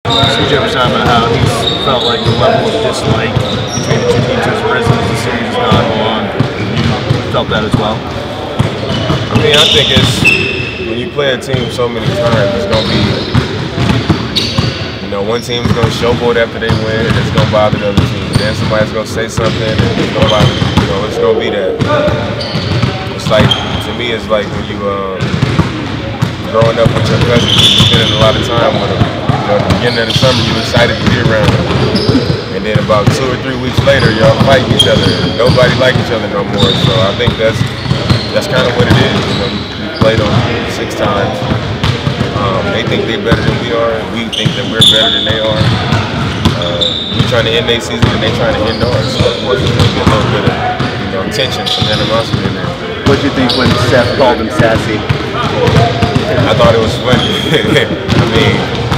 CJ was talking about how he felt like the level of dislike between the two teams has risen as the series has gone along. You felt that as well? I mean, I think it's, when you play a team so many times, it's going to be, you know, one team's going to showboat after they win, and it's going to bother the other team. Then somebody's going to say something, and it's going to bother, you know, it's going to be that. It's like, to me, it's like when you, growing up with your cousins, you're spending a lot of time with them. You know, at the beginning of the summer, you're excited to be around them. And then about 2 or 3 weeks later, y'all fighting each other. Nobody like each other no more. So I think that's kind of what it is. You know, we played them 6 times. They think they're better than we are, and we think that we're better than they are. We're trying to end their season, and they're trying to end ours. So of course, there's going to be a little bit of, you know, tension, some animosity in there. What did you think when Steph called him sassy? I thought it was funny. I mean,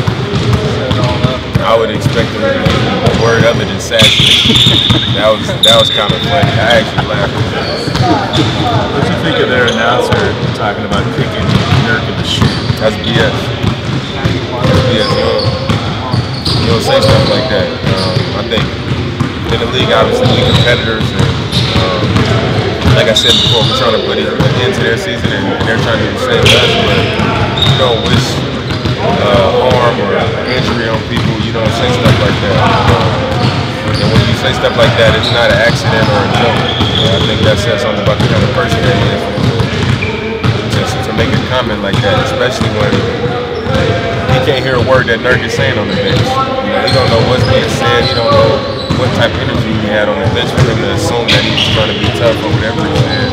I would expect him to use a word other than sassy. That was kind of funny. I actually laughed at that. What did you think of their announcer talking about kicking Nurkic to shoot? That's BS. That's BS. You don't say stuff like that. I think in the league, obviously, we're competitors. And, like I said before, we're trying to put an end to their season, and they're trying to do the same to us, but you don't wish harm or injury on people. You don't say stuff like that. And when you say stuff like that, it's not an accident or a joke. I think that says something about the kind of person that he is. Just to make a comment like that, especially when he can't hear a word that Nurkic is saying on the bench. You know, he don't know what's being said. He don't know what type of energy he had on the bench for him to assume that he was trying to be tough or whatever he said.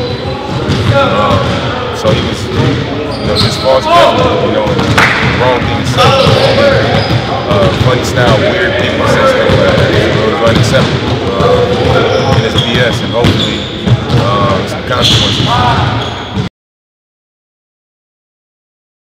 So he was, you know, just false judgment, you know, and the wrong thing to say. Funny style, weird people say stuff like that. It was unacceptable. And it's BS, and hopefully some consequences.